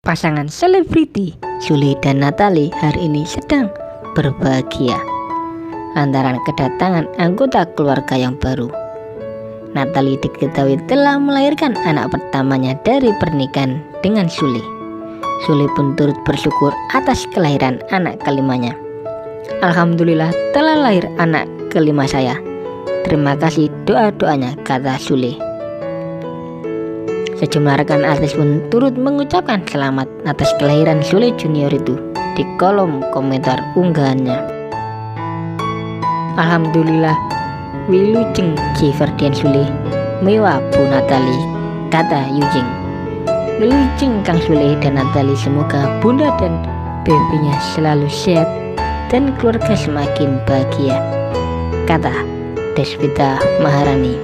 Pasangan selebriti Sule dan Natalie hari ini sedang berbahagia lantaran kedatangan anggota keluarga yang baru. Natalie diketahui telah melahirkan anak pertamanya dari pernikahan dengan Sule. Sule pun turut bersyukur atas kelahiran anak kelimanya. Alhamdulillah telah lahir anak kelima saya. Terima kasih doa-doanya, kata Sule. Sejumlah rekan artis pun turut mengucapkan selamat atas kelahiran Sule Junior itu di kolom komentar unggahannya. Alhamdulillah, Wilujeng J. Ferdian Sule, mewah Bu Natalie, kata Yujing. Wilujeng Kang Sule dan Natalie, semoga bunda dan babynya selalu sehat dan keluarga semakin bahagia, kata Deswita Maharani.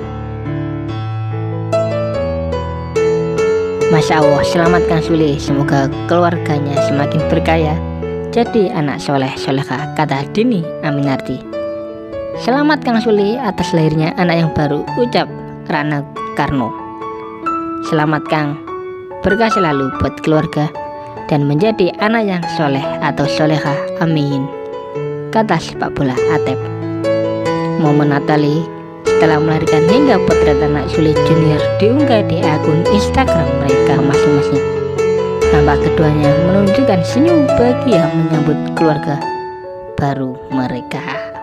Masya Allah, selamat Kang Sule, semoga keluarganya semakin berkaya, jadi anak soleh solehah, kata Dini Aminarti. Selamat Kang Sule atas lahirnya anak yang baru, ucap Rana Karno. Selamat Kang, berkah selalu buat keluarga dan menjadi anak yang soleh atau solehah, amin, kata sepak bola Atep. Momen Natalie setelah melahirkan hingga potret anak Sule Junior diunggah di akun Instagram mereka masing-masing. Nampak keduanya menunjukkan senyum bahagia menyambut keluarga baru mereka.